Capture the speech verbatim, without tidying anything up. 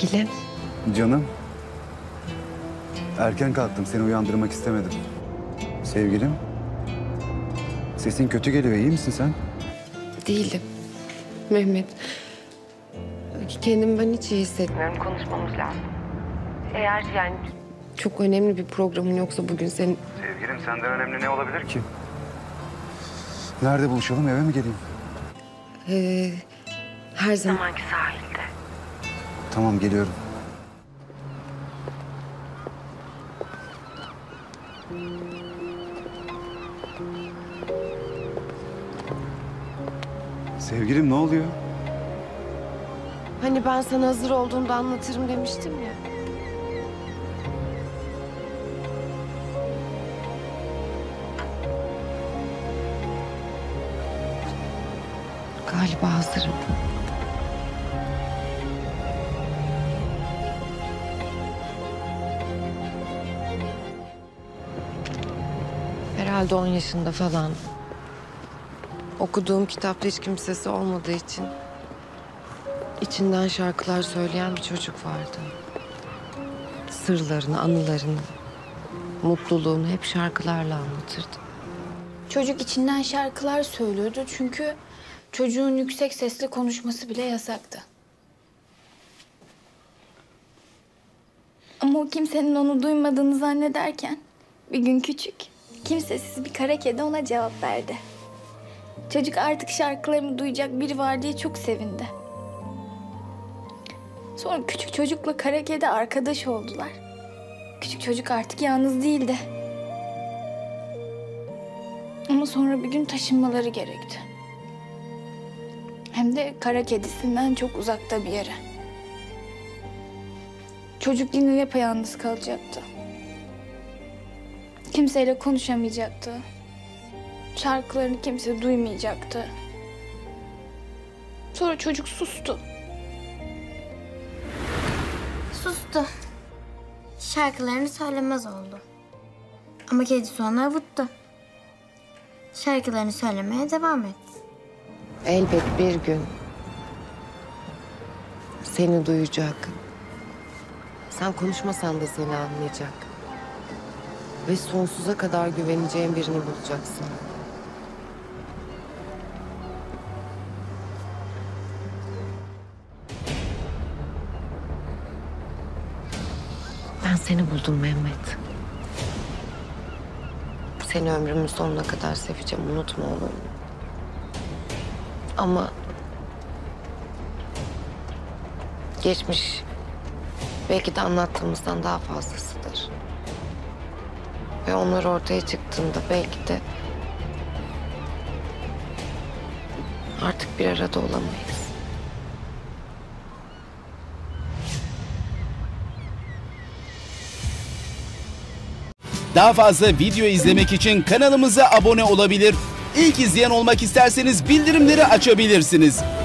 Sevgilim. Canım. Erken kalktım, seni uyandırmak istemedim. Sevgilim. Sesin kötü geliyor, iyi misin sen? Değilim. Mehmet. Kendimi ben hiç iyi hissetmiyorum. Konuşmamız lazım. Eğer yani çok önemli bir programın yoksa bugün senin... Sevgilim, senden önemli ne olabilir ki? Nerede buluşalım, eve mi geleyim? Ee, her zamanki sahilde. Tamam, geliyorum. Sevgilim, ne oluyor? Hani ben sana hazır olduğunda anlatırım demiştim ya. Galiba hazırım. Herhalde on yaşında falan. Okuduğum kitapta hiç kimsesi olmadığı için içinden şarkılar söyleyen bir çocuk vardı. Sırlarını, anılarını, mutluluğunu hep şarkılarla anlatırdı. Çocuk içinden şarkılar söylüyordu çünkü çocuğun yüksek sesle konuşması bile yasaktı. Ama o kimsenin onu duymadığını zannederken bir gün küçük, kimsesiz bir kara kedi ona cevap verdi. Çocuk artık şarkılarımı duyacak biri var diye çok sevindi. Sonra küçük çocukla kara kedi arkadaş oldular. Küçük çocuk artık yalnız değildi. Ama sonra bir gün taşınmaları gerekti. Hem de kara kedisinden çok uzakta bir yere. Çocuk yine yapayalnız kalacaktı. Kimseyle konuşamayacaktı. Şarkılarını kimse duymayacaktı. Sonra çocuk sustu. Sustu. Şarkılarını söylemez oldu. Ama kedisi onu avuttu. Şarkılarını söylemeye devam etti. Elbet bir gün seni duyacak. Sen konuşmasan da seni anlayacak. Ve sonsuza kadar güveneceğin birini bulacaksın. Ben seni buldum Mehmet. Seni ömrümün sonuna kadar seveceğim, unutma olur mu? Ama geçmiş belki de anlattığımızdan daha fazlasıdır. Ve onlar ortaya çıktığında belki de artık bir arada olamayız. Daha fazla video izlemek için kanalımıza abone olabilir. İlk izleyen olmak isterseniz bildirimleri açabilirsiniz.